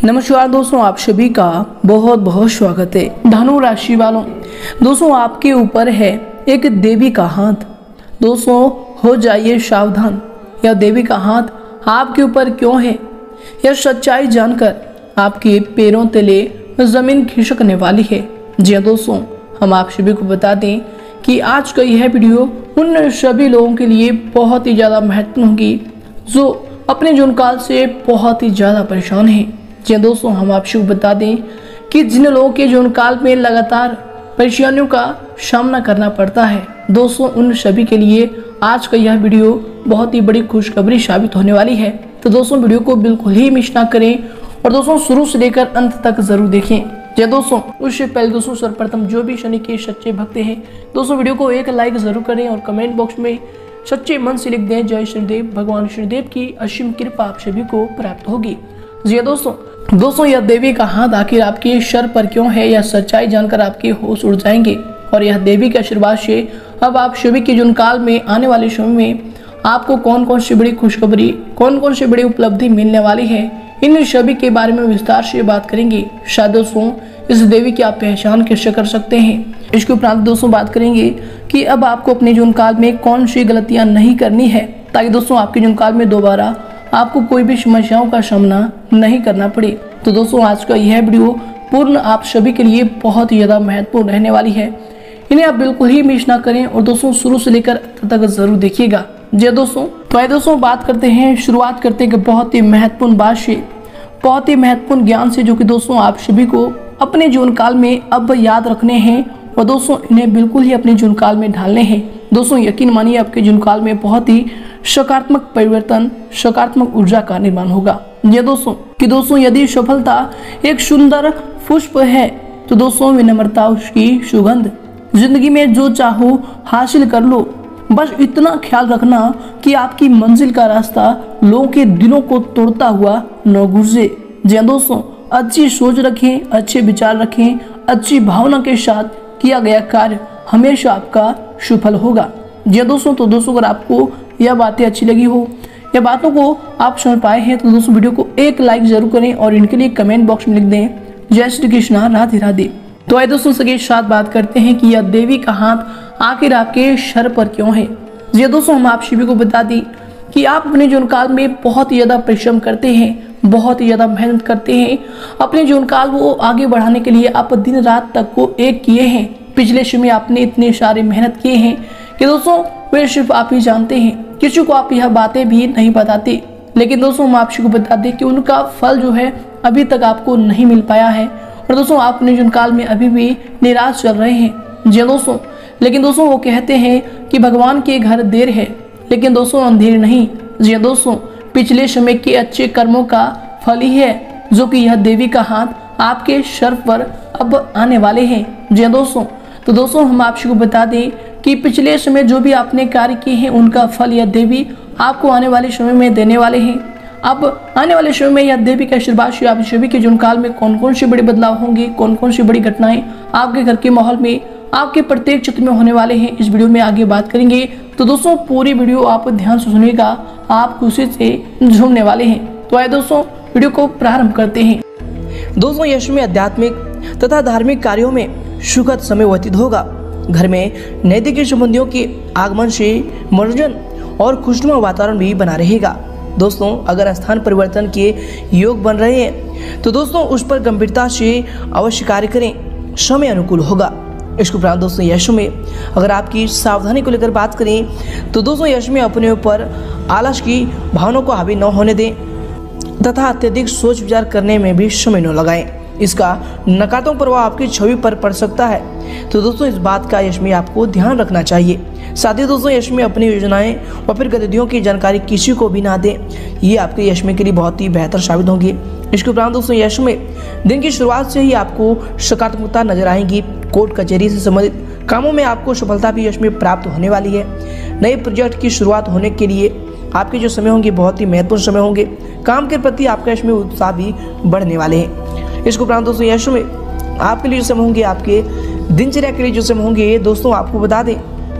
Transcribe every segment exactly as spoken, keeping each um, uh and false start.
नमस्कार दोस्तों, आप सभी का बहुत बहुत स्वागत है। धनु राशि वालों, दोस्तों आपके ऊपर है एक देवी का हाथ। दोस्तों हो जाइए सावधान, यह देवी का हाथ आपके ऊपर क्यों है, यह सच्चाई जानकर आपके पैरों तले जमीन खिसकने वाली है। जी हाँ दोस्तों, हम आप सभी को बता दें कि आज का यह वीडियो उन सभी लोगों के लिए बहुत ही ज़्यादा महत्वपूर्ण होगी जो अपने जीवन काल से बहुत ही ज़्यादा परेशान हैं। जी दोस्तों, हम आपको बता दें कि जिन लोगों के जीवन काल में लगातार परेशानियों का सामना करना पड़ता है, दोस्तों उन सभी के लिए आज का यह वीडियो बहुत ही बड़ी खुशखबरी साबित होने वाली है। तो दोस्तों वीडियो को बिल्कुल ही मिस ना करें और दोस्तों शुरू से लेकर अंत तक जरूर देखें। जय दोस्तों, उससे पहले दोस्तों सर्वप्रथम जो भी शनि के सच्चे भक्त हैं दोस्तों वीडियो को एक लाइक जरूर करें और कमेंट बॉक्स में सच्चे मन से लिख दें जय शनिदेव। भगवान शनिदेव की असीम कृपा आप सभी को प्राप्त होगी। जी दोस्तों दोस्तों यह देवी का हाथ आखिर आपके सर पर क्यों है, यह सच्चाई जानकर आपके होश उड़ जाएंगे और यह देवी के आशीर्वाद से अब आप सभी के जीवन काल में आने वाले समय में आपको कौन कौन सी बड़ी खुशखबरी, कौन कौन सी बड़ी उपलब्धि मिलने वाली है, इन सभी के बारे में विस्तार से बात करेंगे। शायद दोस्तों इस देवी की आप पहचान कैसे कर सकते हैं। इसके उपरांत दोस्तों बात करेंगे कि अब आपको अपने जीवन काल में कौन सी गलतियां नहीं करनी है ताकि दोस्तों आपके जीवन काल में दोबारा आपको कोई भी समस्याओं का सामना नहीं करना पड़े। तो दोस्तों आज का यह वीडियो पूर्ण आप सभी के लिए बहुत ही ज़्यादा महत्वपूर्ण रहने वाली है, इन्हें आप बिल्कुल ही मिस ना करें और दोस्तों शुरू से लेकर अंत तक जरूर देखिएगा। जी दोस्तों, तो आइए दोस्तों बात करते हैं, शुरुआत करते हैं बहुत ही महत्वपूर्ण बात से, बहुत ही महत्वपूर्ण ज्ञान से, जो कि दोस्तों आप सभी को अपने जीवन काल में अब याद रखने हैं और दोस्तों इन्हें बिल्कुल ही अपने जीवन काल में ढालने हैं। दोस्तों यकीन मानिए आपके जीवन काल में बहुत ही सकारात्मक परिवर्तन, सकारात्मक ऊर्जा का निर्माण होगा। ये दोस्तों कि दोस्तों यदि सफलता एक सुंदर पुष्प है तो दोस्तों विनम्रता उसकी सुगंध। जिंदगी में जो चाहो हासिल कर लो, बस इतना ख्याल रखना कि आपकी मंजिल का रास्ता लोगों के दिलों को तोड़ता हुआ न गुजरे। जी दोस्तों, अच्छी सोच रखें, अच्छे विचार रखें, अच्छी भावना के साथ किया गया कार्य हमेशा आपका सफल होगा। जी दोस्तों, तो दोस्तों अगर आपको यह बातें अच्छी लगी हो, या बातों को आप समझ पाए हैं तो दोस्तों वीडियो को एक लाइक जरूर करें और इनके लिए कमेंट बॉक्स में लिख दें जय श्री कृष्णा, राधे राधे। तो आइए दोस्तों सके साथ बात करते हैं कि यह देवी का हाथ आखिर आपके सर पर क्यों है। जी दोस्तों, हम आप सभी को बता दें कि आप अपने जीवन काल में बहुत ही ज्यादा परिश्रम करते हैं, बहुत ही ज्यादा मेहनत करते हैं। अपने जीवन काल को आगे बढ़ाने के लिए आप दिन रात तक को एक किए हैं। पिछले समय आपने इतने सारे मेहनत किए हैं कि दोस्तों वे सिर्फ आप ही जानते हैं, किसी को आप यह बातें भी नहीं बताते। लेकिन दोस्तों हम आपको बता दें कि उनका फल जो है अभी तक आपको नहीं मिल पाया है और दोस्तों आप अपने जीवन काल में अभी भी निराश चल रहे हैं। जी दोस्तों, लेकिन दोस्तों वो कहते हैं कि भगवान के घर देर है लेकिन दोस्तों अंधेर नहीं। जी दोस्तों, पिछले समय के अच्छे कर्मों का फल ही है जो कि यह देवी का हाथ आपके सर पर अब आने वाले हैं। जी दोस्तों, तो दोस्तों हम आपको बता दें कि पिछले समय जो भी आपने कार्य किए हैं उनका फल यह देवी आपको आने वाले समय में देने वाले हैं। अब आने वाले समय में यह देवी के आशीर्वाद से आप सभी के जीवन काल में कौन कौन से बड़े बदलाव होंगे, कौन कौन सी बड़ी घटनाएं आपके घर के माहौल में, आपके प्रत्येक क्षेत्र में होने वाले हैं, इस वीडियो में आगे बात करेंगे। तो दोस्तों पूरी वीडियो आप ध्यान से सुनिएगा, आप खुशी से झूमने वाले हैं। तो आइए दोस्तों वीडियो को प्रारंभ करते हैं। दोस्तों यश में आध्यात्मिक तथा धार्मिक कार्यों में सुखद समय व्यतीत होगा। घर में नैतिक संबंधियों के आगमन से मनोरंजन और खुशनुमा वातावरण भी बना रहेगा। दोस्तों अगर स्थान परिवर्तन के योग बन रहे हैं तो दोस्तों उस पर गंभीरता से अवश्य कार्य करें, समय अनुकूल होगा। इसके उपरांत दोस्तों यश में अगर आपकी सावधानी को लेकर बात करें तो दोस्तों यश में अपने ऊपर आलस की भावना को हावी न होने दें तथा अत्यधिक सोच विचार करने में भी समय न लगाएं। इसका नकारात्मक प्रभाव आपकी छवि पर पड़ सकता है, तो दोस्तों इस बात का यश में आपको ध्यान रखना चाहिए। साथ ही दोस्तों यश में अपनी योजनाएं और फिर गतिविधियों की जानकारी किसी को भी ना दें, ये आपके यश में के लिए बहुत ही बेहतर साबित होंगी। इसके उपरांत दोस्तों यश में दिन की शुरुआत से ही आपको सकारात्मकता नजर आएगी। कोर्ट कचहरी से संबंधित कामों में आपको सफलता भी यश में प्राप्त होने वाली है। नए प्रोजेक्ट की शुरुआत होने के लिए आपके जो समय होंगे बहुत ही महत्वपूर्ण समय होंगे। काम के प्रति आपका यश में उत्साह भी बढ़ने वाले हैं। इसके उपरांत दोस्तों यश में आपके लिए जो समय होंगे, आपके दिनचर्या के लिए जो समय होंगे, दोस्तों आपको बता दें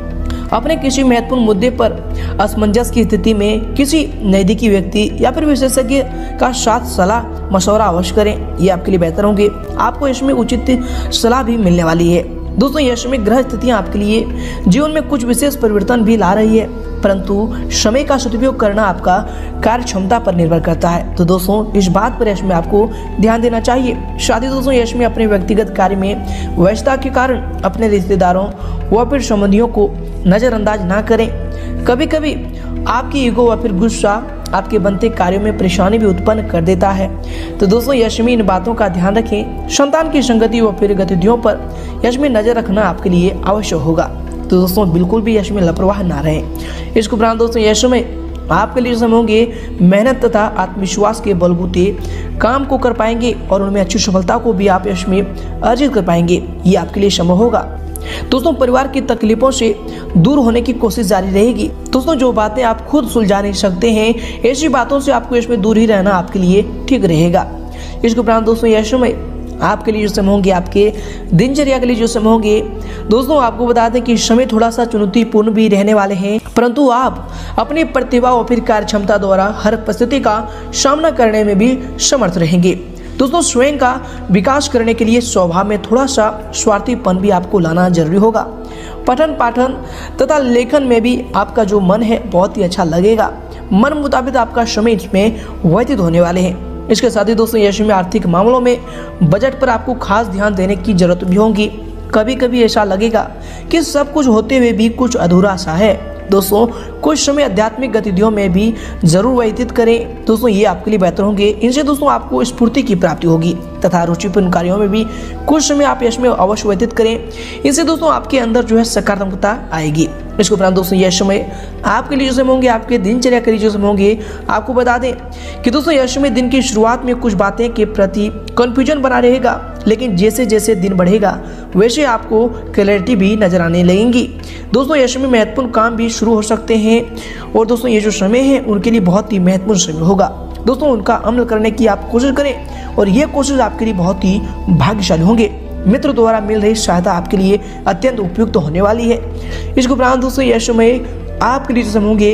अपने किसी महत्वपूर्ण मुद्दे पर असमंजस की स्थिति में किसी नजदीकी व्यक्ति या फिर विशेषज्ञ का साथ सलाह मशवरा अवश्य करें, ये आपके लिए बेहतर होंगे। आपको इसमें उचित सलाह भी मिलने वाली है। दोस्तों यश में ग्रह स्थितियां आपके लिए जीवन में कुछ विशेष परिवर्तन भी ला रही है, परंतु समय का सदुपयोग करना आपका कार्य क्षमता पर निर्भर करता है। तो दोस्तों इस बात पर यश में आपको ध्यान देना चाहिए। साथ ही दोस्तों यश में अपने व्यक्तिगत कार्य में व्यस्तता के कारण अपने रिश्तेदारों व फिर संबंधियों को नजरअंदाज ना करें। कभी कभी आपकी ईगो व फिर गुस्सा आपके बनते कार्यों में परेशानी भी उत्पन्न कर देता है। तो दोस्तों यश में इन बातों का ध्यान रखें। संतान की संगति व फिर गतिविधियों पर यश में नजर रखना आपके लिए आवश्यक होगा। तो दोस्तों बिल्कुल भी यश में लापरवाह ना रहें। इसके उपरांत दोस्तों यश में आपके लिए समय होंगे मेहनत तथा आत्मविश्वास के बलबूते काम को कर पाएंगे और उनमें अच्छी सफलता को भी आप यश में अर्जित कर पाएंगे। ये आपके लिए संभव होगा। दोस्तों परिवार की तकलीफों से दूर होने की कोशिश जारी रहेगी। दोस्तों जो बातें आप खुद सुलझा नहीं सकते हैं, ऐसी बातों से आपको इसमें दूर ही रहना आपके लिए ठीक रहेगा। इसके उपरांत दोस्तों यश में आपके लिए जो समय होंगे, आपके दिनचर्या के लिए जो समय होंगे, दोस्तों आपको बता दें कि समय थोड़ा सा चुनौतीपूर्ण भी रहने वाले हैं, परंतु आप अपनी प्रतिभा और फिर कार्य क्षमता द्वारा हर परिस्थिति का सामना करने में भी समर्थ रहेंगे। दोस्तों स्वयं का विकास करने के लिए स्वभाव में थोड़ा सा स्वार्थीपन भी आपको लाना जरूरी होगा। पठन पाठन तथा लेखन में भी आपका जो मन है बहुत ही अच्छा लगेगा। मन मुताबिक आपका समय इसमें व्यतीत होने वाले हैं। इसके साथ ही दोस्तों यश में आर्थिक मामलों में बजट पर आपको खास ध्यान देने की जरूरत भी होगी। कभी कभी ऐसा लगेगा कि सब कुछ होते हुए भी कुछ अधूरा सा है। दोस्तों कुछ समय आध्यात्मिक गतिविधियों में भी जरूर व्यतीत करें। दोस्तों ये आपके लिए बेहतर होंगे। इनसे दोस्तों आपको स्फूर्ति की प्राप्ति होगी तथा रुचिपूर्ण कार्यों में भी कुछ समय आप यश में अवश्य व्यतीत करें। इनसे दोस्तों आपके अंदर जो है सकारात्मकता आएगी। इसके उपरांत दोस्तों यह समय आपके लिए जो समय होंगे, आपके दिनचर्या के लिए जो समय होंगे, आपको बता दें कि दोस्तों यश में दिन की शुरुआत में कुछ बातें के प्रति कंफ्यूजन बना रहेगा, लेकिन जैसे जैसे दिन बढ़ेगा वैसे आपको क्लैरिटी भी नजर आने लगेंगी। दोस्तों यश में महत्वपूर्ण काम भी शुरू हो सकते हैं और दोस्तों ये जो समय है उनके लिए बहुत ही महत्वपूर्ण समय होगा। दोस्तों उनका अमल करने की आप कोशिश करें और ये कोशिश आपके लिए बहुत ही भाग्यशाली होंगे। मित्र द्वारा मिल रही सहायता आपके लिए अत्यंत उपयुक्त होने वाली है। इसके उपरांत दोस्तों यह समय आपके लिए जो समय होंगे,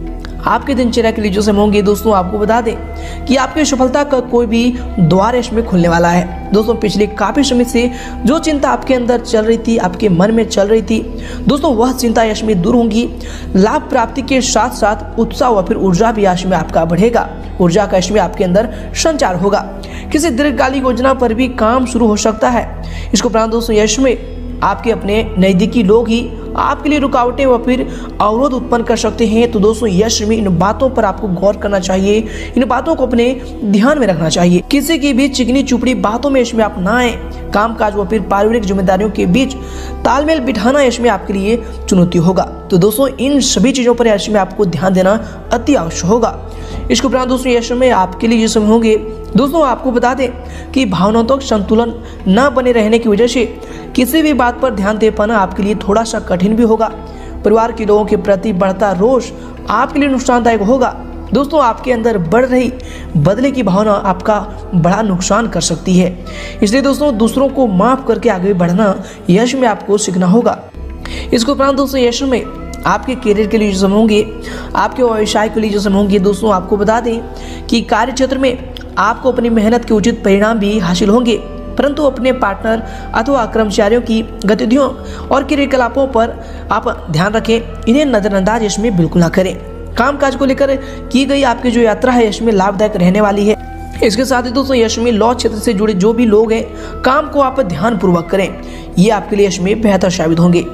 आपके दिनचर्या के लिए जो समय होंगे, दोस्तों आपको बता दें कि आपकी सफलता का कोई भी द्वार इसमें खुलने वाला है। दोस्तों पिछले काफी समय से जो चिंता आपके अंदर चल रही थी, आपके मन में चल रही थी, दोस्तों वह चिंता यश में दूर होंगी। लाभ प्राप्ति के साथ साथ उत्साह व फिर ऊर्जा भी यश में आपका बढ़ेगा। ऊर्जा का यश में आपके अंदर संचार होगा। किसी दीर्घकालिक योजना पर भी काम शुरू हो सकता है। इसके उपरांत दोस्तों यश में आपके अपने नजदीकी लोग ही आपके लिए रुकावटें व फिर अवरोध उत्पन्न कर सकते हैं। तो दोस्तों यश में इन बातों पर आपको गौर करना चाहिए, इन बातों को अपने ध्यान में रखना चाहिए। किसी की भी चिकनी चुपड़ी बातों में इसमें आप ना आए। कामकाज व फिर पारिवारिक जिम्मेदारियों के बीच तालमेल बिठाना इसमें आपके लिए चुनौती होगा। तो दोस्तों इन सभी चीजों पर यश में आपको ध्यान देना अति आवश्यक होगा। इसके उपरांत दोस्तों यश में आपके लिए जो समय होंगे, दोस्तों आपको बता दें कि भावनात्मक संतुलन न बने रहने की वजह से किसी भी बात पर ध्यान दे पाना आपके लिए थोड़ा सा कठिन भी होगा। परिवार के लोगों के प्रति बढ़ता रोष आपके लिए नुकसानदायक होगा। दोस्तों आपके अंदर बढ़ रही बदले की भावना आपका बड़ा नुकसान कर सकती है। इसलिए दोस्तों दूसरों को माफ करके आगे बढ़ना यश में आपको सीखना होगा। इसके उपरांत दोस्तों यश में आपके करियर के लिए जो समय होंगे, आपके व्यवसाय के लिए जो समय होंगे, दोस्तों आपको बता दें कि कार्य क्षेत्र में आपको अपनी मेहनत के उचित परिणाम भी हासिल होंगे, परंतु अपने पार्टनर अथवा कर्मचारियों की गतिविधियों और क्रियाकलापों पर आप ध्यान रखें। इन्हें नजरअंदाज इसमें बिल्कुल ना करें। कामकाज को लेकर की गई आपकी जो यात्रा है इसमें लाभदायक रहने वाली है। इसके साथ ही दोस्तों यश में लॉ क्षेत्र से जुड़े जो भी लोग हैं, काम को आप ध्यान पूर्वक करें, ये आपके लिए यश में बेहतर साबित होंगे।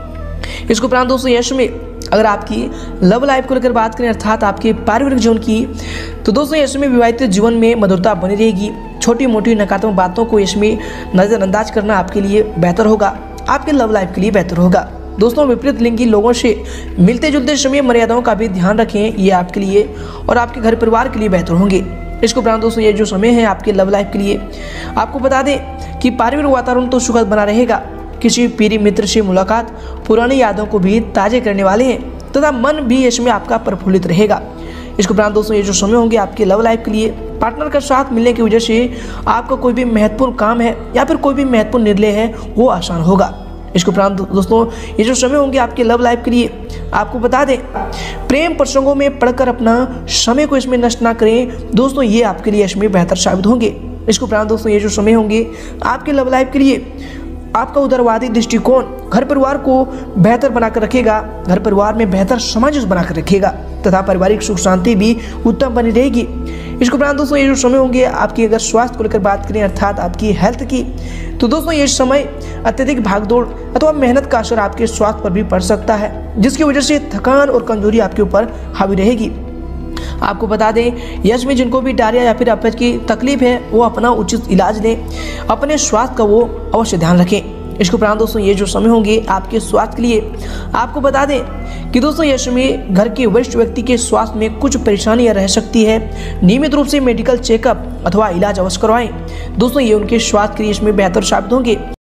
इसके उपरांत दोस्तों यश में अगर आपकी लव लाइफ को लेकर बात करें अर्थात आपके पारिवारिक जीवन की, तो दोस्तों यश में विवाहित जीवन में मधुरता बनी रहेगी। छोटी मोटी नकारात्मक बातों को यश में नजरअंदाज करना आपके लिए बेहतर होगा, आपके लव लाइफ के लिए बेहतर होगा। दोस्तों विपरीत लिंगी लोगों से मिलते जुलते समय मर्यादाओं का भी ध्यान रखें, ये आपके लिए और आपके घर परिवार के लिए बेहतर होंगे। इसके उपरांत दोस्तों ये जो समय है आपके लव लाइफ के लिए, आपको बता दें कि पारिवारिक वातावरण तो सुखद बना रहेगा। किसी प्रिय मित्र से मुलाकात पुरानी यादों को भी ताजे करने वाले हैं तथा मन भी इसमें आपका प्रफुल्लित रहेगा। इसके उपरांत दोस्तों ये जो समय होंगे आपके लव लाइफ के लिए, पार्टनर का साथ मिलने की वजह से आपका कोई भी महत्वपूर्ण काम है या फिर कोई भी महत्वपूर्ण निर्णय है वो आसान होगा। इसके उपरांत दोस्तों ये जो समय होंगे आपके लव लाइफ के लिए, आपको बता दें प्रेम प्रसंगों में पढ़कर अपना समय को इसमें नष्ट ना करें दोस्तों, ये आपके लिए इसमें बेहतर साबित होंगे। इसके उपरांत दोस्तों ये जो समय होंगे आपके लव लाइफ के लिए, आपका उदारवादी दृष्टिकोण घर परिवार को बेहतर बनाकर रखेगा, घर परिवार में बेहतर सामंजस्य बनाकर रखेगा तथा पारिवारिक सुख शांति भी उत्तम बनी रहेगी। इसके उपरांत दोस्तों ये जो समय होंगे आपकी अगर स्वास्थ्य को लेकर बात करें अर्थात आपकी हेल्थ की, तो दोस्तों ये समय अत्यधिक भागदौड़ अथवा मेहनत का असर आपके स्वास्थ्य पर भी पड़ सकता है, जिसकी वजह से थकान और कमजोरी आपके ऊपर हावी रहेगी। आपको बता दें यश में जिनको भी डायरिया या फिर अपच की तकलीफ है वो अपना उचित इलाज लें, अपने स्वास्थ्य का वो अवश्य ध्यान रखें। इसके उपरांत दोस्तों ये जो समय होंगे आपके स्वास्थ्य के लिए, आपको बता दें कि दोस्तों यह समय घर के वरिष्ठ व्यक्ति के स्वास्थ्य में कुछ परेशानियां रह सकती है, नियमित रूप से मेडिकल चेकअप अथवा इलाज अवश्य करवाएं दोस्तों, ये उनके स्वास्थ्य के लिए इसमें बेहतर साबित होंगे।